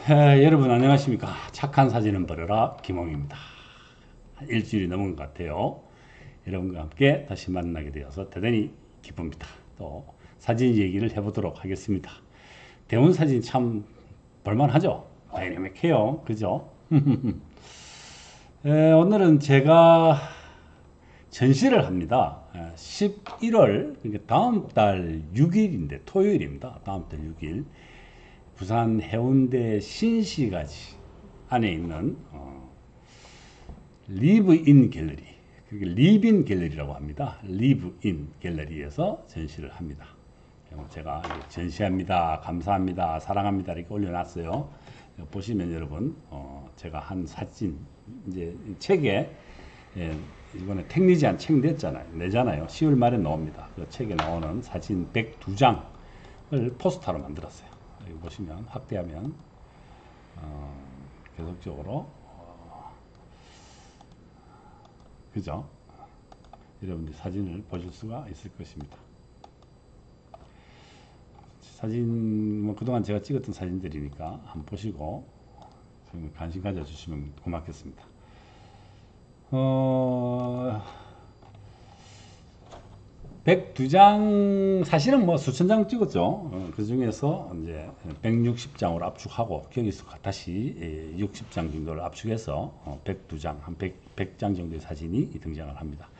여러분 안녕하십니까. 착한 사진은 버려라 김홍입니다. 일주일이 넘은 것 같아요. 여러분과 함께 다시 만나게 되어서 대단히 기쁩니다. 또 사진 얘기를 해보도록 하겠습니다. 대문 사진 참 볼만하죠. 다이내믹해요. 그죠? 오늘은 제가 전시를 합니다. 11월 그러니까 다음 달 6일인데 토요일입니다. 다음 달 6일 부산 해운대 신시가지 안에 있는 리브인 갤러리, 리브인 갤러리라고 합니다. 리브인 갤러리에서 전시를 합니다. 제가 전시합니다, 감사합니다, 사랑합니다 이렇게 올려놨어요. 보시면 여러분 제가 한 사진 이제 책에 이번에 택리지안 책 내잖아요. 10월 말에 나옵니다. 그 책에 나오는 사진 102장을 포스터로 만들었어요. 여기 보시면 확대하면 계속적으로 그죠? 여러분들 사진을 보실 수가 있을 것입니다. 사진 뭐 그동안 제가 찍었던 사진들이니까 한번 보시고 관심 가져주시면 고맙겠습니다. 102장 사실은 뭐 수천 장 찍었죠. 그 중에서 이제 160장으로 압축하고 거기서 다시 60장 정도를 압축해서 102장 한 100장 정도의 사진이 등장을 합니다.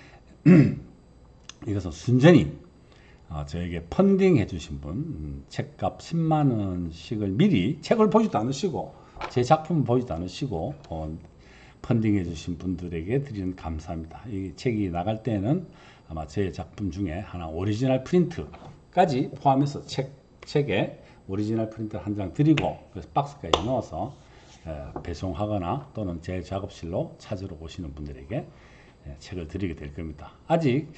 이것은 순전히 저에게 펀딩 해주신 분, 책값 10만 원씩을 미리 책을 보지도 않으시고 제 작품을 보지도 않으시고 펀딩 해주신 분들에게 드리는 감사합니다. 이 책이 나갈 때는 아마 제 작품 중에 하나 오리지널 프린트까지 포함해서 책에 오리지널 프린트 한 장 드리고 그래서 박스까지 넣어서 배송하거나 또는 제 작업실로 찾으러 오시는 분들에게 책을 드리게 될 겁니다. 아직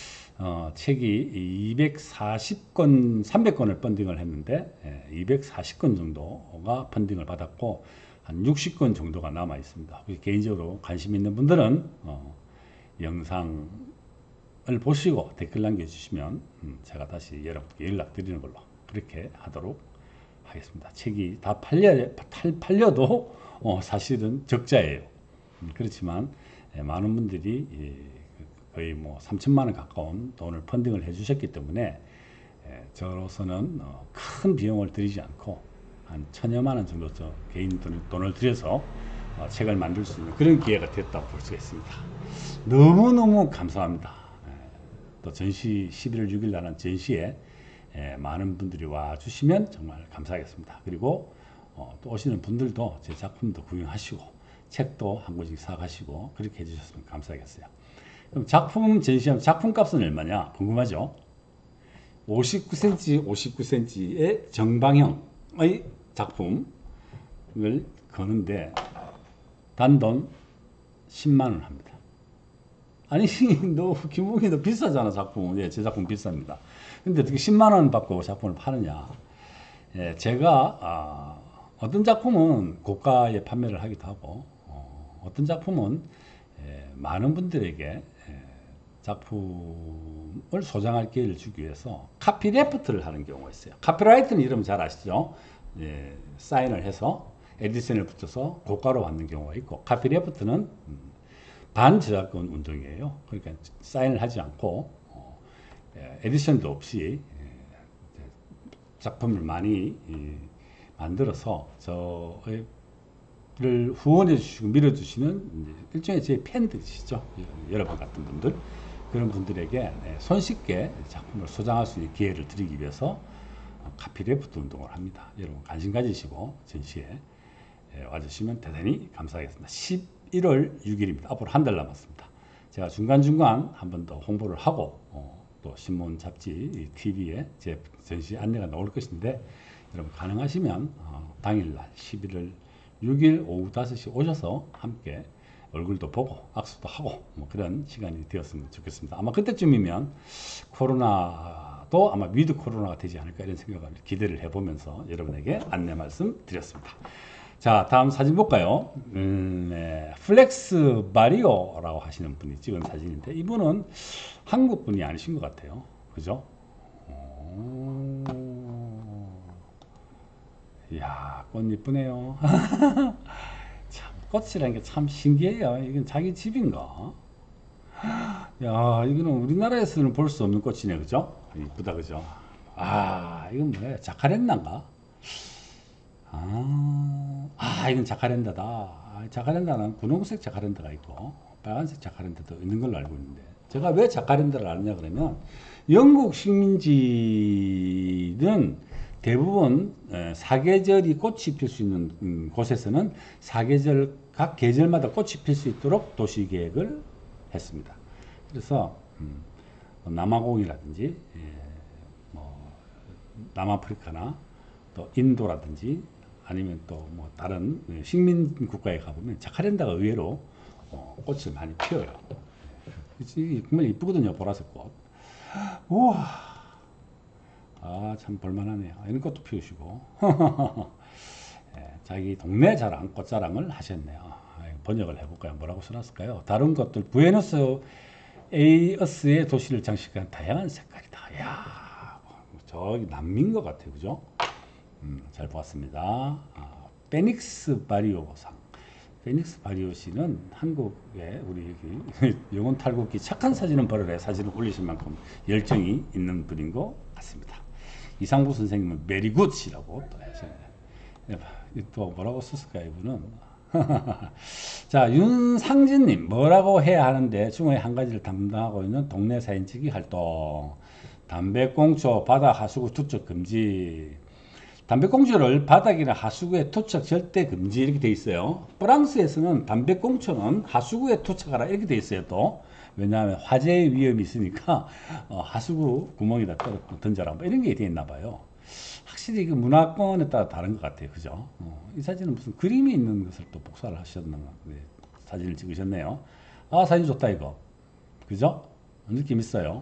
책이 240권, 300권을 펀딩을 했는데 240권 정도가 펀딩을 받았고 한 60권 정도가 남아 있습니다. 개인적으로 관심 있는 분들은 영상을 보시고 댓글 남겨주시면 제가 다시 여러분께 연락드리는 걸로 그렇게 하도록 하겠습니다. 책이 다 팔려도 사실은 적자예요. 그렇지만 많은 분들이 거의 뭐 3천만 원 가까운 돈을 펀딩을 해주셨기 때문에 저로서는 큰 비용을 들이지 않고 한 1,000여만 원 정도 개인 돈을 들여서 책을 만들 수 있는 그런 기회가 됐다고 볼 수가 있습니다. 너무너무 감사합니다. 또 전시 11월 6일 날은 전시에 많은 분들이 와 주시면 정말 감사하겠습니다. 그리고 또 오시는 분들도 제 작품도 구경하시고 책도 한 권씩 사가시고 그렇게 해주셨으면 감사하겠어요. 그럼 작품 전시하면 작품 값은 얼마냐 궁금하죠? 59cm 59cm의 정방형의 작품을 거는데 단돈 10만 원 합니다. 아니 너 김홍이 너 비싸잖아 작품. 예, 제 작품 비쌉니다. 근데 어떻게 10만 원 받고 작품을 파느냐? 예, 제가 어떤 작품은 고가에 판매를 하기도 하고 어떤 작품은 많은 분들에게 작품을 소장할 기회를 주기 위해서 카피래프트를 하는 경우가 있어요. 카피라이트는 이름 잘 아시죠? 예, 사인을 해서 에디션을 붙여서 고가로 받는 경우가 있고 카피래프트는 반저작권 운동이에요. 그러니까 사인을 하지 않고 에디션도 없이 작품을 많이 만들어서 저를 후원해 주시고 밀어주시는 일종의 제 팬들이시죠. 여러분 같은 분들 그런 분들에게 손쉽게 작품을 소장할 수 있는 기회를 드리기 위해서 카피래프트 운동을 합니다. 여러분 관심 가지시고 전시에 와주시면 대단히 감사하겠습니다. 11월 6일입니다. 앞으로 한 달 남았습니다. 제가 중간중간 한 번 더 홍보를 하고 또 신문, 잡지, TV에 제 전시 안내가 나올 것인데 여러분 가능하시면 당일날 11월 6일 오후 5시 오셔서 함께 얼굴도 보고 악수도 하고 뭐 그런 시간이 되었으면 좋겠습니다. 아마 그때쯤이면 코로나도 아마 위드 코로나가 되지 않을까 이런 생각을 기대를 해보면서 여러분에게 안내 말씀 드렸습니다. 자 다음 사진 볼까요? 플렉스 바리오라고 하시는 분이 찍은 사진인데 이분은 한국 분이 아니신 것 같아요. 그죠? 이야, 꽃 이쁘네요. 참, 꽃이라는 게 참 신기해요. 이건 자기 집인가? 야, 이거는 우리나라에서는 볼 수 없는 꽃이네, 그죠? 이쁘다, 그죠? 아, 이건 뭐야? 자카렌다인가? 이건 자카렌다다. 자카렌다는 분홍색 자카렌다가 있고, 빨간색 자카렌다도 있는 걸로 알고 있는데, 제가 왜 자카렌다를 아느냐 그러면, 영국 식민지는 대부분 사계절이 꽃이 필 수 있는 곳에서는 사계절, 각 계절마다 꽃이 필 수 있도록 도시 계획을 했습니다. 그래서 남아공이라든지 뭐 남아프리카나 또 인도라든지 아니면 또 뭐 다른 식민 국가에 가보면 자카렌다가 의외로 꽃을 많이 피워요. 정말 이쁘거든요, 보라색 꽃. 우와, 참 볼만하네요. 이런 것도 피우시고 자기 동네 자랑, 꽃자랑을 하셨네요. 번역을 해볼까요? 뭐라고 써놨을까요? 다른 것들 부에노스 에이어스의 도시를 장식한 다양한 색깔이다. 야, 저기 남미인 것 같아요, 그죠? 잘 보았습니다. 페닉스 바리오상. 페닉스 바리오 씨는 한국에 우리 영혼 탈곡기 착한 사진은 버려라 사진을 올리실 만큼 열정이 있는 분인 것 같습니다. 이상부 선생님은 메리굿이라고 또 하셨네요. 또 뭐라고 썼을까요, 이분은? 자, 윤상진님, 뭐라고 해야 하는데 중에 한 가지를 담당하고 있는 동네 사진찍기 활동. 담배꽁초, 바다, 하수구 투척 금지. 담배꽁초를 바닥이나 하수구에 투척 절대 금지 이렇게 돼 있어요. 프랑스에서는 담배꽁초는 하수구에 투척하라 이렇게 돼 있어요. 또 왜냐하면 화재의 위험이 있으니까 하수구 구멍에다 던져라 뭐 이런 게 돼 있나 봐요. 확실히 그 문화권에 따라 다른 것 같아요. 그죠? 이 사진은 무슨 그림이 있는 것을 또 복사를 하셨나 사진을 찍으셨네요. 사진 좋다 이거. 그죠? 느낌 있어요.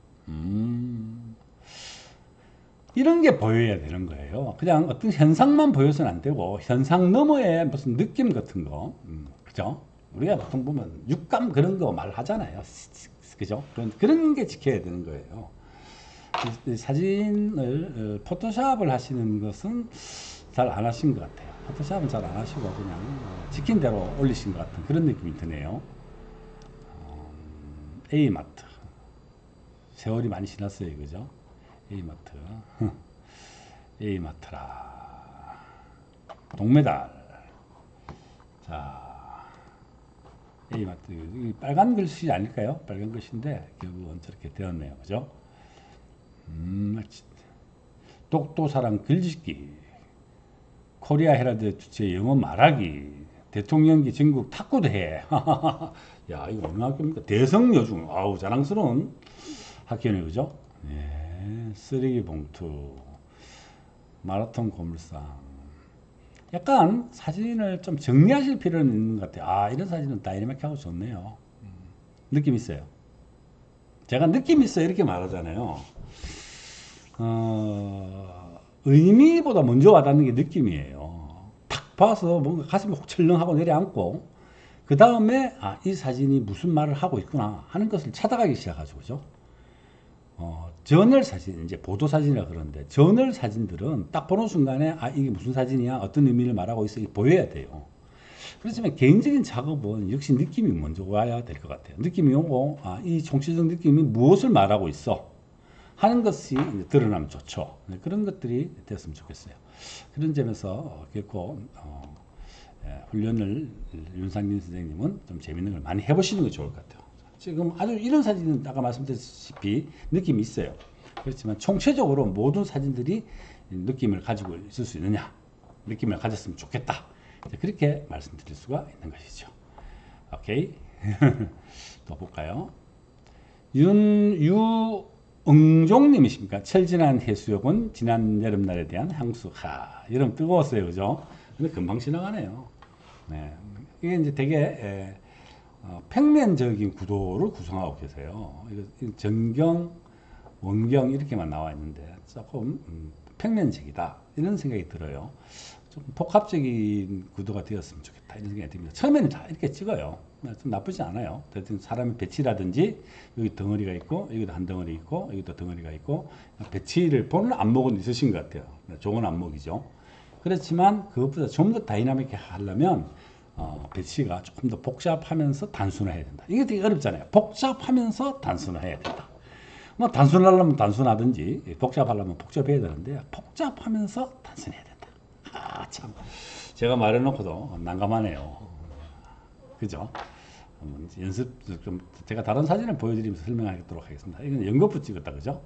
이런 게 보여야 되는 거예요. 그냥 어떤 현상만 보여서는 안 되고 현상 너머의 무슨 느낌 같은 거, 그죠? 우리가 보통 보면 육감 그런 거 말하잖아요. 그죠? 그런 게 지켜야 되는 거예요. 사진을 포토샵을 하시는 것은 잘 안 하신 것 같아요. 포토샵은 잘 안 하시고 그냥 지킨 대로 올리신 것 같은 그런 느낌이 드네요. A마트. 세월이 많이 지났어요. 그죠? A마트. A마트라. 동메달. 자, A마트. 빨간 글씨 아닐까요? 빨간 글씨인데 결국은 저렇게 되었네요. 그죠? 독도사랑 글짓기. 코리아 헤라드 주최 영어 말하기. 대통령기 전국 탁구대회. 야, 이거 어느 학교입니까? 대성여중. 아우, 자랑스러운 학교네요. 그죠? 예, 쓰레기 봉투. 마라톤 고물상. 약간 사진을 좀 정리하실 필요는 있는 것 같아요. 이런 사진은 다이내믹하고 좋네요. 느낌 있어요. 제가 느낌 있어요 이렇게 말하잖아요. 의미보다 먼저 와닿는 게 느낌이에요. 탁 봐서 뭔가 가슴이 혹 철렁하고 내려앉고 그 다음에 이 사진이 무슨 말을 하고 있구나 하는 것을 찾아가기 시작하죠. 그죠? 저널 사진, 이제 보도 사진이라 그러는데 저널 사진들은 딱 보는 순간에 이게 무슨 사진이야, 어떤 의미를 말하고 있어, 이게 보여야 돼요. 그렇지만 개인적인 작업은 역시 느낌이 먼저 와야 될 것 같아요. 느낌이 오고 이 총체적 느낌이 무엇을 말하고 있어 하는 것이 드러나면 좋죠. 그런 것들이 됐으면 좋겠어요. 그런 점에서 결코 훈련을 윤상진 선생님은 좀 재밌는 걸 많이 해보시는 게 좋을 것 같아요. 지금 아주 이런 사진은 아까 말씀드렸다시피 느낌이 있어요. 그렇지만 총체적으로 모든 사진들이 느낌을 가지고 있을 수 있느냐, 느낌을 가졌으면 좋겠다, 그렇게 말씀드릴 수가 있는 것이죠. 오케이. 또 볼까요? 유응종님이십니까? 철진한 해수욕은 지난 여름날에 대한 향수. 여름 뜨거웠어요, 그죠? 근데 금방 지나가네요. 네. 이게 이제 되게 평면적인 구도를 구성하고 계세요. 전경, 원경 이렇게만 나와 있는데 조금 평면적이다 이런 생각이 들어요. 좀 복합적인 구도가 되었으면 좋겠다 이런 생각이 듭니다. 처음에는 다 이렇게 찍어요. 좀 나쁘지 않아요. 사람의 배치라든지 여기 덩어리가 있고 여기도 한 덩어리 있고 여기도 덩어리가 있고 배치를 보는 안목은 있으신 것 같아요. 좋은 안목이죠. 그렇지만 그것보다 좀 더 다이나믹하게 하려면 배치가 조금 더 복잡하면서 단순화해야 된다. 이게 되게 어렵잖아요. 복잡하면서 단순화해야 된다. 뭐 단순하려면 단순하든지 복잡하려면 복잡해야 되는데 복잡하면서 단순해야 된다. 아, 참 제가 말해놓고도 난감하네요. 그죠? 연습 좀 제가 다른 사진을 보여드리면서 설명하도록 하겠습니다. 이건 연거푸 찍었다, 그죠?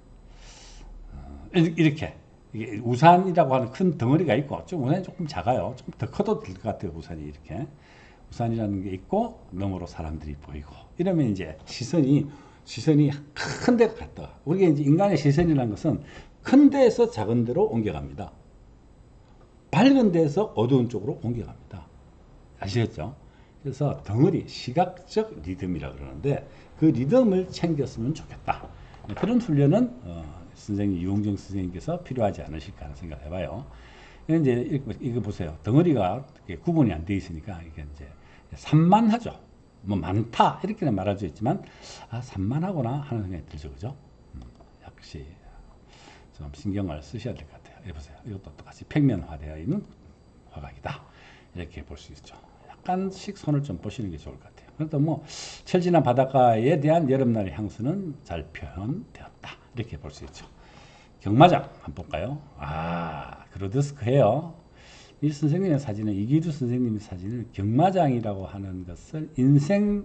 이렇게 이게 우산이라고 하는 큰 덩어리가 있고, 좀 우산이 조금 작아요. 좀 더 커도 될 것 같아요. 우산이 이렇게 우산이라는 게 있고 너머로 사람들이 보이고 이러면 이제 시선이 큰 데가 갔다. 우리가 이제 인간의 시선이라는 것은 큰 데에서 작은 데로 옮겨갑니다. 밝은 데에서 어두운 쪽으로 옮겨갑니다. 아시겠죠? 그래서 덩어리, 시각적 리듬이라 그러는데 그 리듬을 챙겼으면 좋겠다. 그런 훈련은 선생님 유홍정 선생님께서 필요하지 않으실까 하는 생각을 해봐요. 이제 이거 보세요. 덩어리가 구분이 안 돼 있으니까 이게 이제 산만하죠. 뭐 많다 이렇게는 말할 수 있지만 산만하구나 하는 생각이 들죠, 그죠? 역시 좀 신경을 쓰셔야 될 것 같아요. 여기 보세요. 이것도 똑같이 평면화되어 있는 화각이다. 이렇게 볼 수 있죠. 약간씩 손을 좀 보시는 게 좋을 것 같아요. 그래도 뭐 철진한 바닷가에 대한 여름날의 향수는 잘 표현되었다. 이렇게 볼 수 있죠. 경마장 한번 볼까요? 그로드스크예요. 이 선생님의 사진은 이기두 선생님의 사진은 경마장이라고 하는 것을 인생의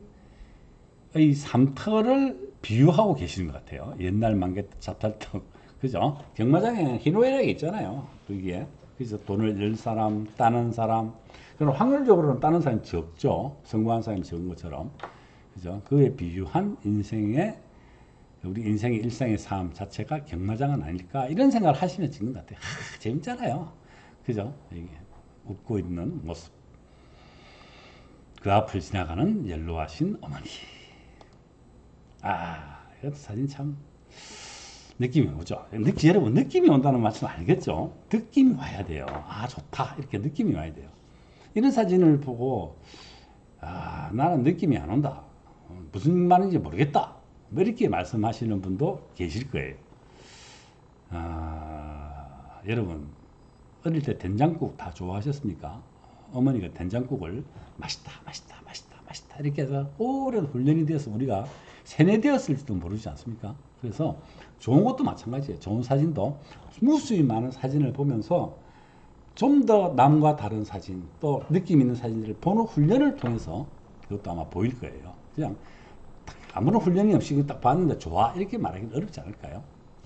삼터를 비유하고 계시는 것 같아요. 옛날 만개떡, 잡탈떡, 그죠? 경마장에 희노애락이 있잖아요. 그게 그래서 돈을 낼 사람, 따는 사람. 그럼 확률적으로는 따는 사람이 적죠. 성공한 사람이 적은 것처럼, 그죠? 그에 비유한 우리 인생의 일상의 삶 자체가 경마장은 아닐까 이런 생각을 하시면 찍는 것 같아요. 재밌잖아요. 그죠? 이게 웃고 있는 모습. 그 앞을 지나가는 연로하신 어머니. 이것도 사진 참 느낌이 오죠. 여러분 느낌이 온다는 말씀 알겠죠? 느낌이 와야 돼요. 좋다 이렇게 느낌이 와야 돼요. 이런 사진을 보고 나는 느낌이 안 온다. 무슨 말인지 모르겠다. 뭐 이렇게 말씀하시는 분도 계실 거예요. 여러분 어릴 때 된장국 다 좋아하셨습니까? 어머니가 된장국을 맛있다 이렇게 해서 오랜 훈련이 되어서 우리가 세뇌되었을지도 모르지 않습니까? 그래서 좋은 것도 마찬가지예요. 좋은 사진도 무수히 많은 사진을 보면서 좀 더 남과 다른 사진 또 느낌 있는 사진들을 보는 훈련을 통해서 그것도 아마 보일 거예요. 그냥 아무런 훈련이 없이 딱 봤는데 좋아 이렇게 말하기는 어렵지 않을까요?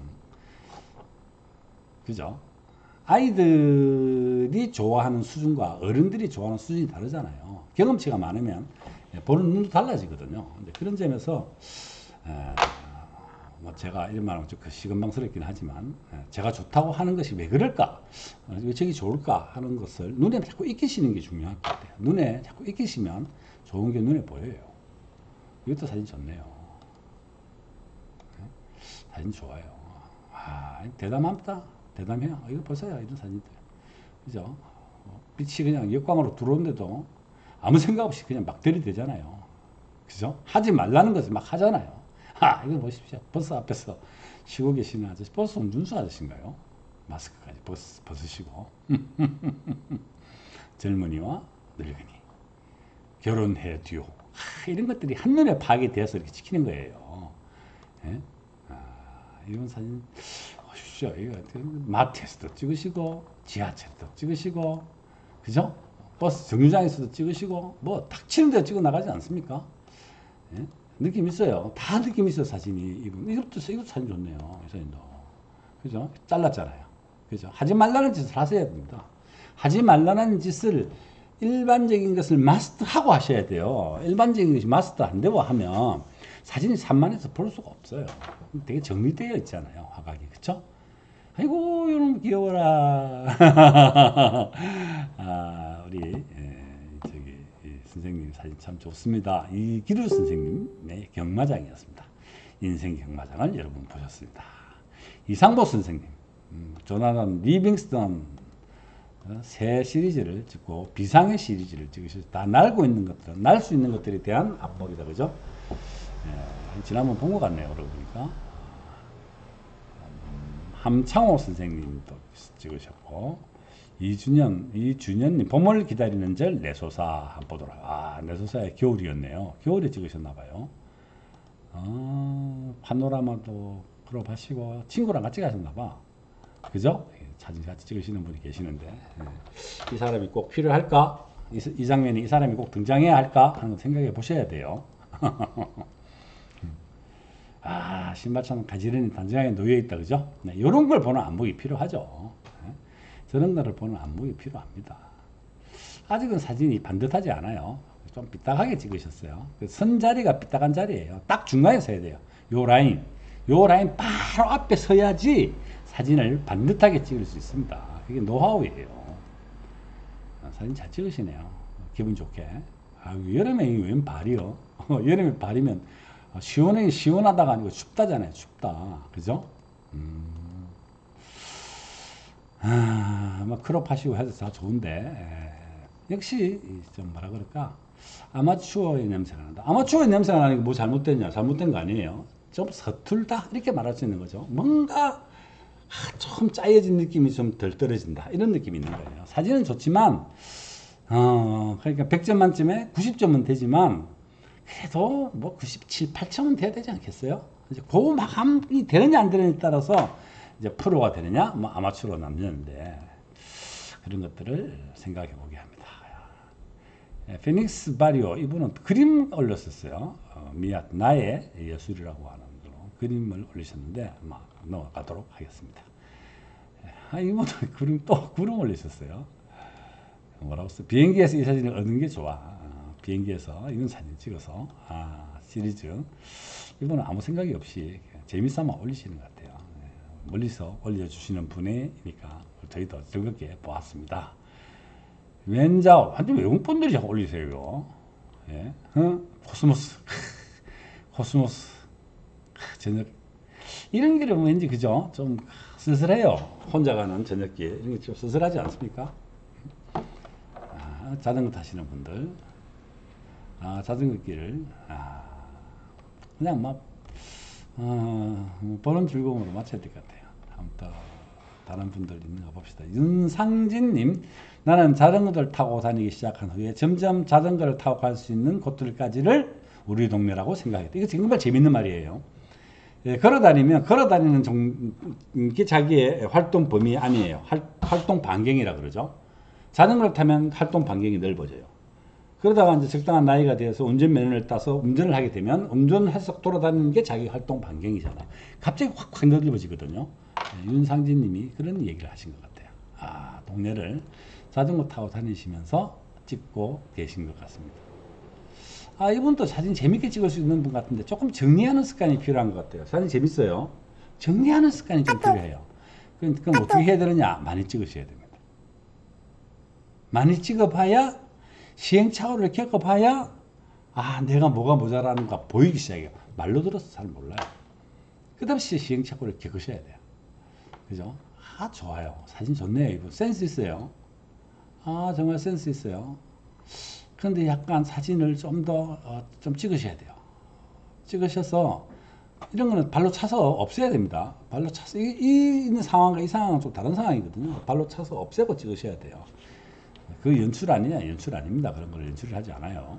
그죠? 아이들이 좋아하는 수준과 어른들이 좋아하는 수준이 다르잖아요. 경험치가 많으면 보는 눈도 달라지거든요. 근데 그런 점에서 뭐 제가 이런 말하면 좀 시건방스럽긴 하지만 제가 좋다고 하는 것이 왜 그럴까? 왜 저기 좋을까? 하는 것을 눈에 자꾸 익히시는 게 중요할 것 같아요. 눈에 자꾸 익히시면 좋은 게 눈에 보여요. 이것도 사진 좋네요. 사진 좋아요. 대담합니다. 대담해요. 이거 보세요. 이런 사진들. 그죠? 빛이 그냥 역광으로 들어오는데도 아무 생각 없이 그냥 막 들이대잖아요. 그죠? 하지 말라는 것을 막 하잖아요. 이거 보십시오. 버스 앞에서 쉬고 계시는 아저씨. 버스 운전수 아저씨인가요? 마스크까지 벗으시고. 젊은이와 늙은이. 결혼해 듀오. 이런 것들이 한눈에 파악이 되어서 이렇게 찍히는 거예요. 예? 이런 사진 보십시오. 이거 마트에서도 찍으시고, 지하철도 찍으시고, 그죠? 버스 정류장에서도 찍으시고, 뭐 탁치는 데 찍어 나가지 않습니까? 예? 느낌 있어요. 다 느낌 있어요, 사진이. 이것도 사진 좋네요. 이 사진도. 그죠? 잘랐잖아요. 그죠? 하지 말라는 짓을 하셔야 됩니다. 하지 말라는 짓을 일반적인 것을 마스터하고 하셔야 돼요. 일반적인 것이 마스터 안 되고 하면 사진이 산만해서 볼 수가 없어요. 되게 정리되어 있잖아요. 화각이. 그쵸? 아이고, 요놈 귀여워라. 우리, 선생님 사진 참 좋습니다. 이기루 선생님의 경마장이었습니다. 인생 경마장을 여러분 보셨습니다. 이상보 선생님, 조나단 리빙스턴 새 시리즈를 찍고 비상의 시리즈를 찍으셔서 다 날고 있는 것들, 날 수 있는 것들에 대한 안목이다, 그죠? 지난번 본 것 같네요, 그러고 보니까. 함창호 선생님도 찍으셨고, 이준현님, 봄을 기다리는 절 내소사 한번 보도록. 아, 내소사의 겨울이었네요. 겨울에 찍으셨나봐요. 파노라마도 크롭 하시고, 친구랑 같이 가셨나봐. 그죠? 사진 같이 찍으시는 분이 계시는데, 이 사람이 꼭 필요할까? 이 장면이 이 사람이 꼭 등장해야 할까? 하는 거 생각해 보셔야 돼요. 아, 신발처럼 가지런히 단정하게 놓여있다, 그죠? 네, 이런 걸 보는 안목이 필요하죠. 네, 저런 거를 보는 안목이 필요합니다. 아직은 사진이 반듯하지 않아요. 좀 삐딱하게 찍으셨어요. 선 자리가 삐딱한 자리예요. 딱 중간에 서야 돼요. 요 라인 바로 앞에 서야지 사진을 반듯하게 찍을 수 있습니다. 그게 노하우예요. 사진 잘 찍으시네요. 기분 좋게. 아, 여름에 웬 발이요? 여름에 발이면 시원하다가 아니고 춥다잖아요. 춥다. 그죠? 뭐 크롭 하시고 해도 다 좋은데, 역시 좀 뭐라 그럴까? 아마추어의 냄새가 난다. 아마추어의 냄새가 나는 게 뭐 잘못됐냐? 잘못된 거 아니에요. 좀 서툴다. 이렇게 말할 수 있는 거죠. 뭔가 좀 짜여진 느낌이 좀 덜 떨어진다. 이런 느낌이 있는 거예요. 사진은 좋지만, 그러니까 100점 만점에 90점은 되지만, 그래도 뭐 97, 8점은 돼야 되지 않겠어요? 이제 그 마감이 되느냐 안 되느냐에 따라서 이제 프로가 되느냐, 뭐 아마추어로 남는데, 그런 것들을 생각해 보게 합니다. 피닉스 바리오, 이분은 그림 올렸었어요. 나의 예술이라고 하는 그림을 올리셨는데, 넘어가도록 하겠습니다. 이분은 그림 올리셨어요. 뭐라고 써? 비행기에서 이 사진을 얻는 게 좋아. 비행기에서 이런 사진 찍어서, 시리즈. 이분은 아무 생각이 없이 재미삼아 올리시는 것 같아요. 멀리서 올려주시는 분이니까 저희도 즐겁게 보았습니다. 왼자오, 완전 외국분들이 올리세요. 예? 코스모스. 코스모스. 저녁. 이런 길은 왠지, 그죠? 좀 쓸쓸해요. 혼자 가는 저녁길. 이런 게 좀 쓸쓸하지 않습니까? 자전거 타시는 분들. 자전거 길을. 그냥 막, 보는 즐거움으로 마쳐야 될 것 같아요. 다음 또 다른 분들 있는가 봅시다. 윤상진님, 나는 자전거를 타고 다니기 시작한 후에 점점 자전거를 타고 갈 수 있는 곳들까지를 우리 동네라고 생각했다. 이거 정말 재밌는 말이에요. 예, 걸어다니는 게 자기의 활동 범위 아니에요. 활동 반경이라 그러죠. 자전거를 타면 활동 반경이 넓어져요. 그러다가 이제 적당한 나이가 되어서 운전면허를 따서 운전을 하게 되면 운전해서 돌아다니는 게 자기 활동 반경이잖아요. 갑자기 확 넓어지거든요. 네, 윤상진 님이 그런 얘기를 하신 것 같아요. 동네를 자전거 타고 다니시면서 찍고 계신 것 같습니다. 이분도 사진 재밌게 찍을 수 있는 분 같은데 조금 정리하는 습관이 필요한 것 같아요. 사진 재밌어요. 정리하는 습관이 좀 필요해요. 그럼 어떻게 해야 되느냐? 많이 찍으셔야 됩니다. 많이 찍어봐야, 시행착오를 겪어봐야, 내가 뭐가 모자라는가 보이기 시작해요. 말로 들어서 잘 몰라요. 그 다음에 시행착오를 겪으셔야 돼요. 그죠? 좋아요. 사진 좋네요. 이분 센스 있어요. 정말 센스 있어요. 그런데 약간 사진을 좀 더 좀 찍으셔야 돼요. 찍으셔서 이런 거는 발로 차서 없애야 됩니다. 발로 차서 이 있는 상황과 이 상황은 좀 다른 상황이거든요. 발로 차서 없애고 찍으셔야 돼요. 그 연출 아니냐? 연출 아닙니다. 그런 걸 연출을 하지 않아요.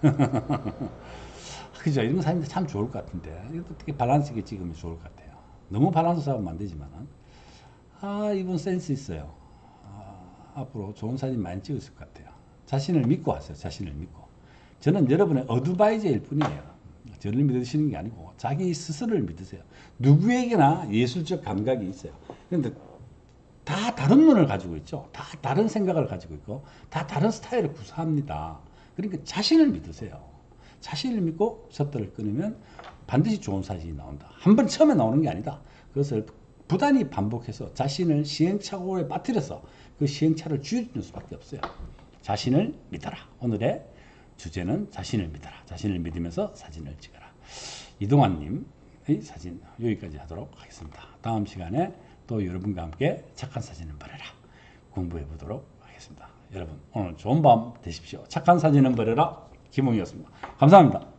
그죠? 이런 사진 참 좋을 것 같은데 이것도 어떻게 밸런스 있게 찍으면 좋을 것 같아요. 너무 밸런스 잡으면 안 되지만은 이분 센스 있어요. 앞으로 좋은 사진 많이 찍으실 것 같아요. 자신을 믿고 하세요. 자신을 믿고. 저는 여러분의 어드바이저일 뿐이에요. 저를 믿으시는 게 아니고 자기 스스로를 믿으세요. 누구에게나 예술적 감각이 있어요. 그런데 다 다른 눈을 가지고 있죠. 다 다른 생각을 가지고 있고 다 다른 스타일을 구사합니다. 그러니까 자신을 믿으세요. 자신을 믿고 셔터를 끊으면 반드시 좋은 사진이 나온다. 한 번 처음에 나오는 게 아니다. 그것을 부단히 반복해서 자신을 시행착오에 빠뜨려서 그 시행착오를 줄이는 수밖에 없어요. 자신을 믿어라. 오늘의 주제는 자신을 믿어라. 자신을 믿으면서 사진을 찍어라. 이동환님의 사진 여기까지 하도록 하겠습니다. 다음 시간에 또 여러분과 함께 착한 사진을 버려라. 공부해 보도록 하겠습니다. 여러분 오늘 좋은 밤 되십시오. 착한 사진은 버려라. 김홍이었습니다. 감사합니다.